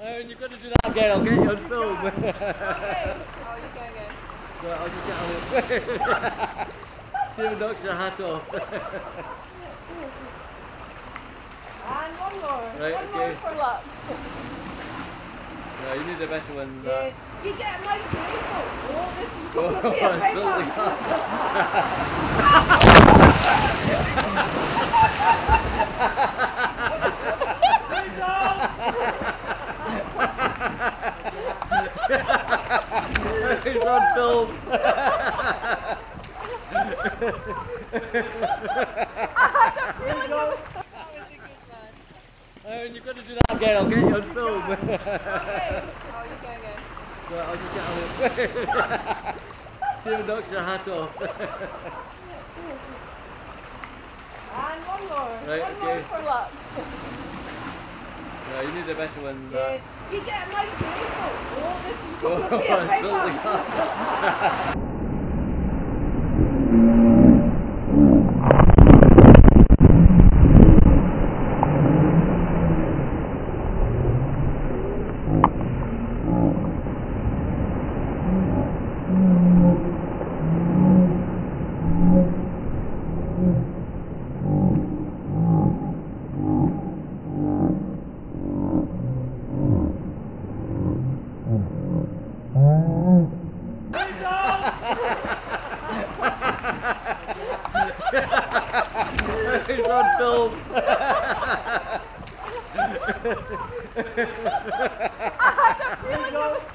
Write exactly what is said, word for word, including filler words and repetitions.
Oh, you've got to do that again, I'll get you on film. Okay. Oh, you go again. So I'll just get on it. Stephen knocks your hat off. And one more. Right, one okay. more for luck. No, you need a better one than Yeah. that. You get a mic too. Oh, this is Oh, going to be a big absolutely one. He's on film. Oh, you've got to do that again, I'll get you on film. Okay. Oh, you go again. So I'll just get on it. Stephen knocks your hat off. And one more. Right, one okay. more for luck. No, you need a better one than Yeah. that. You get a mic too. Oh, this is Oh, going to be a big absolutely. one. He's on film. I had a feeling it was